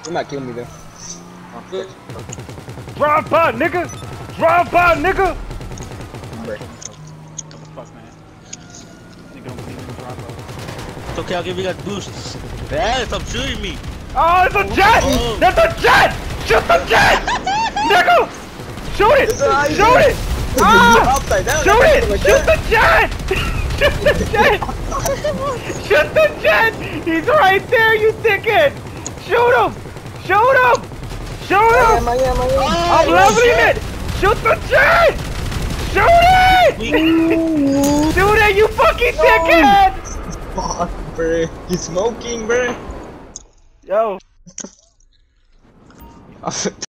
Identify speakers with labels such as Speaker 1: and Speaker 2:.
Speaker 1: You might kill me though.
Speaker 2: Drive by, nigga! Drive by, nigga!
Speaker 1: Bruh.
Speaker 2: What the fuck, man? Nigga don't believe in drive by.
Speaker 3: It's okay, I'll give you guys boosts. Yeah, stop shooting me.
Speaker 2: Oh, it's a jet!
Speaker 3: Oh.
Speaker 2: That's a jet! Shoot the jet! Nigga! Shoot it! Shoot it! Ah!
Speaker 1: Upside down.
Speaker 2: Shoot it! Shoot the jet! Shoot the jet! Shoot the jet! He's right there, you dickhead! Shoot him! Shoot him! Shoot him! I'm leveling it! Shoot the jet! Shoot it! Shoot it, you fucking dickhead!
Speaker 1: Fuck, bruh. He's smoking, bruh.
Speaker 2: Yo.